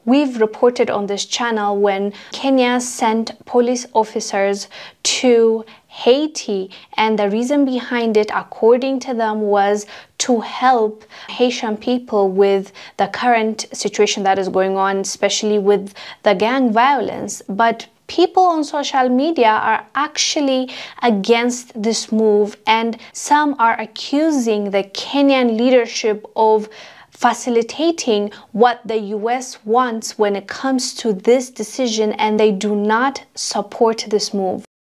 we've reported on this channel when Kenya sent police officers to Haiti, and the reason behind it, according to them, was to help Haitian people with the current situation that is going on, especially with the gang violence. But people on social media are actually against this move, and some are accusing the Kenyan leadership of facilitating what the US wants when it comes to this decision, and they do not support this move.